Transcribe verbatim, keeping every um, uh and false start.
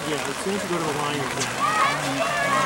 Yeah, as soon as you go to the line, you're good.